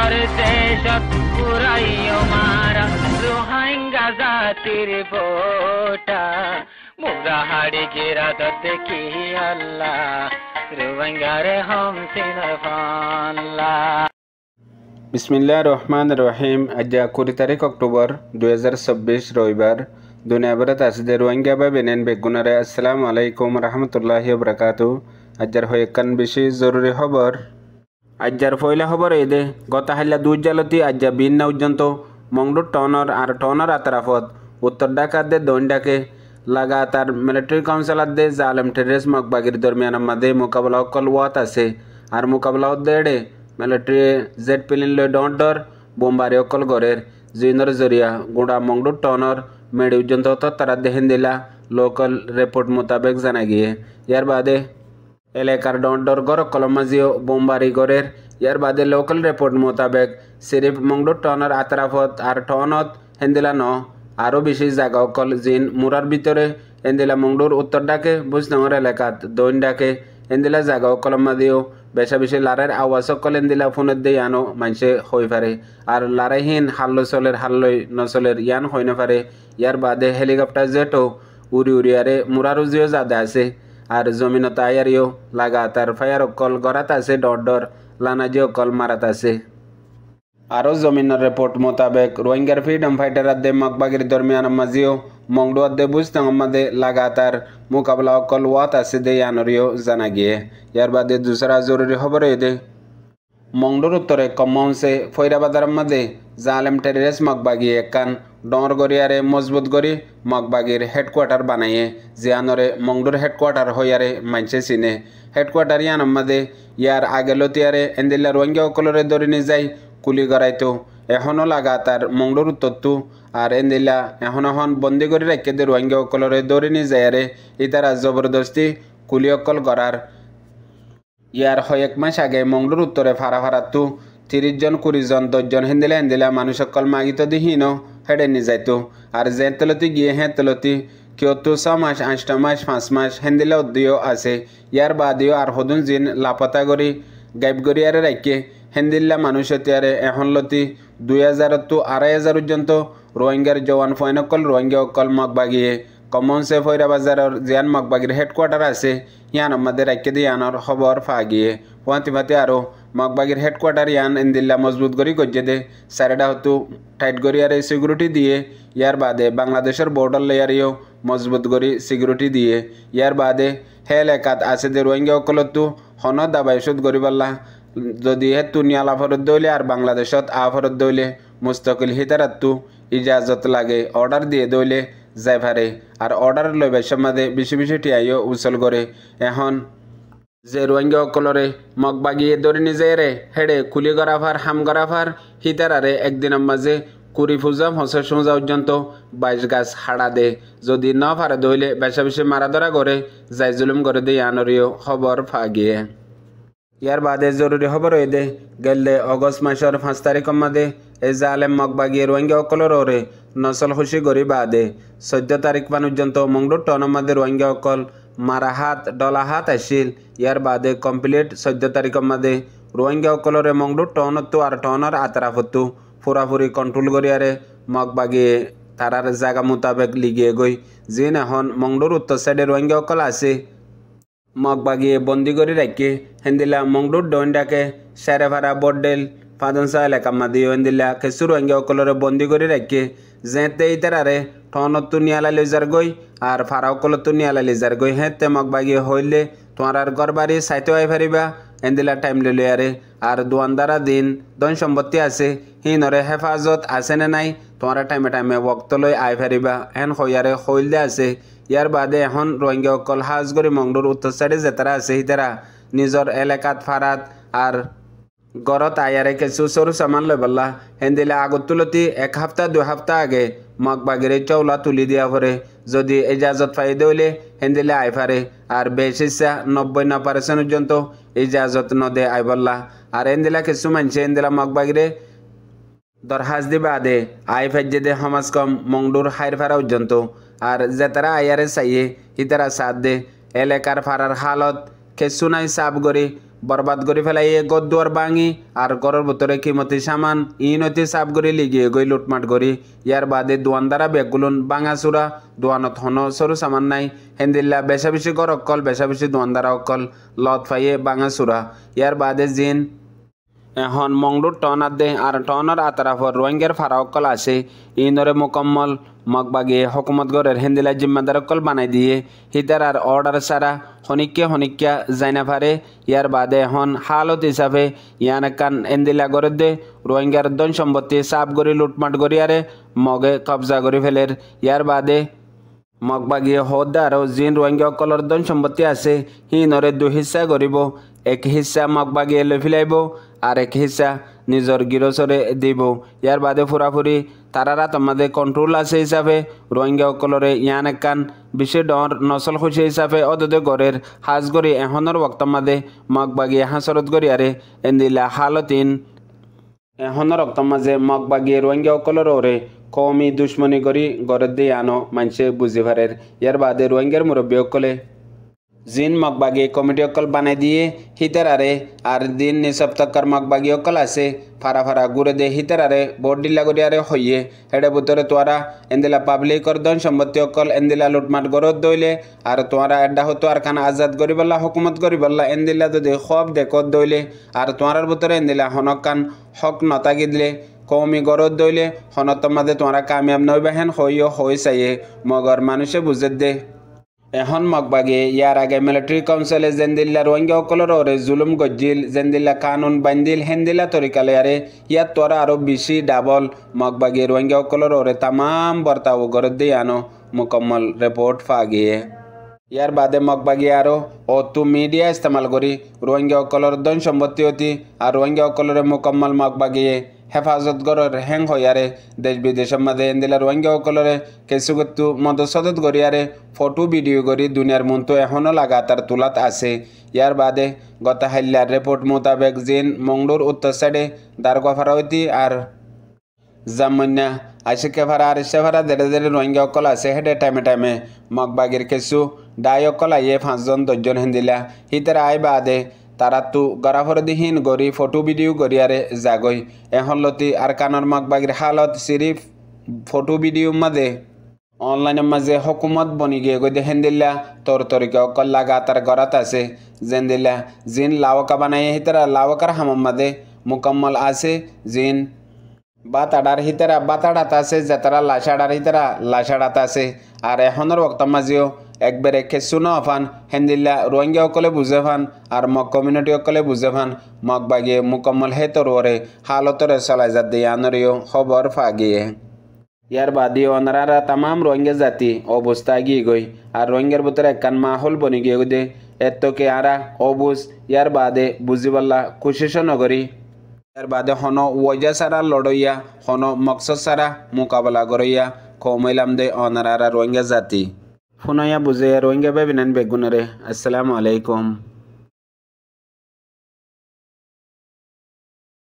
আমার দেশত পুরাইও মারা রোহিঙ্গা জাতির ফোটা মুগা হাড়ি গিরা দেখি আল্লাহ রোহিঙ্গারে হম সিনার ফাল্লা। বিসমিল্লাহির রহমানির রহিম। আজ 20 তারিখ অক্টোবর 2026 রবিবার। দুনিয়াভরত আসিদে রোহিঙ্গা বা বেনেন বেগুনারে আসসালামু আলাইকুম রহমতুল্লাহি ওয়া আজ্জার হয়েকান বেশি জরুরি খবর। আজ্জার পয়লা খবর এদে গত হাল্লা দুই জালতি আজ্জা বিন পর্যন্ত মংডুর টনর আর টনর আতরাফত উত্তর ঢাকাতে দৈন্ডাকে লাগাতার মিলিটারি কাউন্সিলার দে জালেম টেররিস্ট মকবাগির দরমিয়ান মাঝে মোকাবেলা অকল ওয়াত আছে আর মোকাবেলা দেড়ে মিলিটারি জেট প্লেন লয় ডর বোমবারি অকল গড়ের জিনর জরিয়া গুড়া মংডুর টনর মেডি পর্যন্ত তারা দেহেন দিলা লোকাল রিপোর্ট মোতাবেক জানা গিয়ে ইয়ার বাদে এলাকার ডর গড় কলম মাঝিও বোমবারি গড়ের ইয়ার বাদে লোকাল রিপোর্ট মোতাবেক সিরিফ মংডুর টনর আতরাফত আর টনত হেন্দিলা ন আরও বেশি জায়গা অকল জিন মুরার ভিতরে এন্দিলা মংডুর উত্তর ডাকে বুঝনগর এলাকাত দৈন ডাকে এন্দিলা জায়গা অকলম মাদিও বেশা বেশি লারের আওয়াজ অকল এন্দিলা ফোনের দিয়ে আনো মানুষে হই পারে আর লারাইহীন হাল্লো চলের হাল্লই নচলের ইয়ান হই না পারে। ইয়ার বাদে হেলিকপ্টার জেটও উড়ি উড়িয়ারে মুরারুজিও জাদা আছে আর জমিনত আয়ারিও লাগাতার ফায়ার অকল গড়াত আছে ডর লানাজি অকল মারাত আছে। আরও জমিনের রিপোর্ট মোতাবেক রোহিঙ্গার ফ্রিডম ফাইটার আদে মকবাগির দরমিয়ান মাঝিও মংডু আদে বুঝতে লাগাতার মোকাবেলা অকল ওয়াত আছে দে আনরিও জানা গিয়ে। ইয়ার বাদে দুসরা জরুরি খবর দে মংডুর উত্তরে কমসে ফৈরাবাদার মাঝে জালেম টেররিস্ট মকবাগি একান ডর গড়িয়ারে মজবুত গড়ি মকবাগির হেডকোয়ার্টার বানাইয়ে জিয়ানরে মংডুর হেডকোয়ার্টার হইয়ারে মানছে চিনে হেডকোয়ার্টার ইয়ান মাঝে ইয়ার আগে লতিয়ারে এন্দিল্লা রোহিঙ্গা অকলরে দরিনি যাই কুলি গড়াইতো এখনও লাগাতার মংডুর উত্তরতু আর এন্দিল্লা এখন বন্দি করে রেখে দে রোহিঙ্গা অকলরে দরিনি যায়ারে ইতারা জবরদস্তি কুলি অকল গড়ার। ইয়ার কয়েক মাস আগে মংডুর উত্তরে ফারাতু 30 জন 20 জন 10 জন হেন্দিলা মানুষ অকল মাগিত দিহীন হেডে নি যাইতো আর যে তলতি গিয়ে হ্যাঁ তলতি কেউ 6 মাস 8 মাস 5 মাস হেন্দিলা উদ্দিও আছে। ইয়ার বাদেও আর হদুন জিন লাপতা করি গাইব গড়িয়ারে রাখে হেন্দিল্লা মানুষ হতিয়ারে এখন লতি 2000 তো 2500 পর্যন্ত রোহিঙ্গার জওয়ান ফয়ন অকল রোহিঙ্গা অকল মকবাগিয়ে কমনসে ফৈরাবাজারের জিয়ান মকবাগির হেডকোয়ার্টার আছে ইয়ান আমাদের রাখে দিয়ে আনার খবর ফা গিয়ে ফাতে আরও মকবাগির হেডকোয়ার্টার ইয়ান এন্দিল্লা মজবুত করি গজ্জে দে সারেডা হতু টাইট গড়িয়ারে সিকিউরিটি দিয়ে ইয়ার বাদে বাংলাদেশের বর্ডার লেয়ারেও মজবুত করি সিকিউরিটি দিয়ে ইয়ার বাদে হে এলাকাত আছে যে রোহিঙ্গা অকলতো হন দাবাই সুদ গরিবাল্লা যদি হেতু নিয়ালা ফরত দইলে আর বাংলাদেশত ফরত দইলে মুস্তকিল হিতারাতু ইজাজত লাগে অর্ডার দিয়ে দইলে যাই পারে আর অর্ডার লই বেশার মাঝে বেশি টিয়াইও উচল করে এখন যে রোহিঙ্গা অকলরে মকবাগিয়ে ধরে নিজে রে হেডে কুলি গড়াফার হাম গড়াফার হিতারারে একদিনের মাঝে কুড়ি ফুজাম হসে সোজা পর্যন্ত 22 গাছ হাড়া দে যদি ন পারে দইলে বেশি মারা ধরা করে যাই জুলুম করে দে আনরিও খবর ফা গিয়ে। ইয়ার বাদে জরুরি খবর দে গেলে অগস্ট মাসের 5 তারিখের মাঝে এই জালেম মকবাগি রোহিঙ্গা অকলর ওরে নসল খুশি করি বাদে 14 তারিখ পর্যন্ত মংডুর টনের মাঝে রোহিঙ্গা অকল মারা হাত ডলা হাত আসিল। ইয়ার বাদে কমপ্লিট 14 তারিখের মাঝে রোহিঙ্গা অকলরে মংডুর টনতো আর টনর আতরাফতো পুরাপুরি কন্ট্রোল করিয়ারে মকবাগিয়ে তারার জায়গা মোতাবেক লিগিয়ে গই জিন এখন মংডুর উত্তর সাইডে রোহিঙ্গা অকল আছে মকবাগিয়ে বন্দি করে রাখি হেন্দিলা মংডুর ডইন্ডাকে সেরেভারা বডেল ফাদনসা এলাকা মাদিও হেন্দিলা কেসু রোহিঙ্গা অকলরে বন্দি করে রাখি যেতে ইতারারে টনতো নিয়ালা লিজার গই আর ফারা অকলতো নিয়ালা লিজার গই হেতে মকবাগিয়ে হইলে তোমার আর ঘর বাড়ি সাইতে আই পারিবা এন্দিলা টাইম লিলিয়ারে আর দোয়ানদারা দিন ধন সম্পত্তি আছে হিনরে হেফাজত আছে না নাই তোমার টাইমে ওক্ত লই আই পারিবা হেন হইয়ারে হইলে আছে। ইয়ার বাদে এখন রোহিঙ্গা অকল হাজগরি মংডুর উত্তর সাইডে যেতারা আছে হিতারা নিজর এলাকাত ফারাত আর গড়ত আয়ারে কিছু সরু সামান লই বললা হেন্দিলে আগত তুলতি 1 সপ্তাহ 2 সপ্তাহ আগে মকবাগিরে চৌলা তুলি দিয়া পরে যদি ইজাজত পাই দইলে হেন্দিলে আই পারে আর বেশিসা 90% পর্যন্ত ইজাজত নদে আই বললা আর হেন্দিলা কিছু মানছে হেন্দিলা মকবাগিরে দরহাজ দিবা দে আই ফাইজে দে সমাজ কম মংডুর হাইর ফারা পর্যন্ত আর যেতারা আয়ারে চাইয়ে হিতারা সাথ দে এলাকার ফারার হালত খেসু নাই সাপ গড়ি বরবাদ করে ফেলাইয়ে গদ দুয়ার ভাঙি আর ঘরের ভিতরে কিমতি সামান ইনতি সাফ করে লিগিয়ে গই লুটমাট করি ইয়ার বাদে দোয়ানদারা বেগুলুন ভাঙা চূড়া দোয়ানত হন সরু সামান নাই হেন্দিল্লা বেশা বেশি গর অকল বেশা বেশি দোয়ানদারা অকল লত ফাইয়ে ভাঙা চূড়া ইয়ার বাদে জিন এখন মংডুর টনার দে আর টনার আতরাফর রোহিঙ্গার ফারা অকল আসে ইনরে মোকাম্মল মগবাগিয়ে হকুমত গড়ের হেন্দিলা জিম্মাদার অকল বানাই দিয়ে হিতার আর অর্ডার সারা হনিক্যা যাইনা ফারে ইয়ার বাদে এখন হালত হিসাবে ইয়ান কান হেন্দিলা গড়ের দে রোহিঙ্গার ধন সম্পত্তি সাফ গড়ি লুটমাট গড়ি আরে মগে কবজা করে ফেলের ইয়ার বাদে মগবাগিয়ে হদ্দা আরও জিন রোহিঙ্গা অকলর ধন সম্পত্তি আছে হিনরে 2 হিস্সা করিব এক হিস্সা মগবাগিয়ে লৈ ফেলাইব আর এক হিস্সা নিজের গিরসরে দিব ইয়ার বাদে ফুরাফুরি তারারা তোমাদের কন্ট্রোল আছে হিসাবে রোহিঙ্গা অকলরে ইয়ান একান বিশ্ব ডর নসল খুশি হিসাবে অদদে গড়ের হাজ গড়ি এহনের বক্তমাদে মগবাগিয়ে হাসরত গড়ি আরে এন্দিলা হালতিন এহনের রক্তমাঝে মগবাগিয়ে রোহিঙ্গা অকলর ওরে কৌমি দুশ্মনী করি গড়ের দিয়ে আনো মানুষে বুঝি পারের ইয়ার বাদে রোহিঙ্গার মুরব্বী অকলে জিন মগবাগি কমিটি অকল বানাই দিয়ে হিতার আরে আর দিন নিসপ্তকার মগবাগি অকল আছে ফারা ফারা ঘুরে দে হিতার আরে বোর্ড ডিল্লা করি আরে হইয়ে হেডে ভিতরে তোরা এন্দিলা পাবলিকর ধন সম্পত্তি অকল এন্দিলা লুটমাট গরত দইলে আর তোরা এড্ডা হতো আর খান আজাদ করি বললা হুকুমত করি বললা এন্দিলা যদি খব দেখত দইলে আর তোমার ভিতরে এন্দিলা হনক কান হক নতাগি দিলে কৌমি গরত দইলে হনত মাঝে তোরা কামিয়াব নইবাহেন হইও হই চাইয়ে মগর মানুষে বুঝে দে এখন মগবাগে ইয়ার আগে মিলিটারি কাউন্সিলে জেন্দিল্লা রোহিঙ্গা অকলর ওরে জুলুম গজ্জিল জেন্দিল্লা কানুন বান্দিল হেন্দিল্লা তরিকালে আরে ইয়ার তোরা আরও বেশি ডাবল মগবাগে রোহিঙ্গা অকলর ওরে তামাম বর্তাও গরত দিয়ে আনো মুকম্মল রিপোর্ট ফাগিয়ে ইয়ার বাদে মগবাগিয়ে আরও অতু মিডিয়া ইস্তেমাল করি রোহিঙ্গা অকলর ধন সম্পত্তি অতি আর রোহিঙ্গা অকলরে মুকম্মল মগবাগিয়ে হেফাজত গড়ের হ্যাং হইয়ারে দেশ বিদেশের মাঝে এন্দিলা রোহিঙ্গা অকলরে কিছু কিছু মদসদত গড়িয়ারে ফটো ভিডিও করি দুনিয়ার মনতো এখনও লাগাতার তোলাত আছে ইয়ার বাদে গত হাইলার রিপোর্ট মোতাবেক জিন মংডুর উত্তর সাইডে দারগোফারা হইতি আর জামন্যা আশিকে ভাড়া আর ইসে ভাড়া ধীরে ধীরে রোহিঙ্গা অকল আছে হেডে টাইমে মগবাগির কিছু ডাই অকল আইয়ে 5 জন 10 জন হেন্দিলা হিতার আই বাদে তারা তো গড়াফরদিহীন গড়ি ফটো ভিডিও গড়িয়ারে জাগই এখন লতি আর কানর মগবাগির হালত সিরিফ ফটো ভিডিও মাঝে অনলাইনের মাঝে হকুমত বনি গিয়ে গই দেখেন দিল্লা তোর তরিকা অকল লাগাতার গড়াত আছে যেন দিল্লা জিন লাওকা বানাইয়ে হিতারা লাওকার হামাম মাঝে মুকম্মল আছে জিন বাতাডার হিতারা বাতাডাত আছে যাতারা লাশাডার হিতারা লাশাডাত আছে আর এখনের বক্ত মাঝেও একবারে খেসু ন ফান হেন্দিল্লা রোহিঙ্গা অকলে বুঝে ফান আর মগ কমিউনিটি অকলে বুঝে ফান মগ বাগিয়ে মুকম্মল হে তরুরে হালতরে চলাই যা দিয়ে আনরিও খবর ফাগিয়ে ইয়ার বাদিও অনারা তামাম রোহিঙ্গা জাতি অবস্থা গিয়ে গই আর রোহিঙ্গার ভিতরে একখান মাহল বনি গিয়ে দে এতকে আরা অবুজ ইয়ার বাদে বুঝিবাল্লা কোশিশ নগরী ইয়ার বাদে হন ওয়াজা সারা লড়ইয়া হন মকসদ সারা মোকাবেলা গড়ইয়া কমাইলাম দে অনারা রোহিঙ্গা জাতি ফুনয়া বুঝে রোহিঙ্গা বেবিনান বেগুনরে আসসালামু আলাইকুম।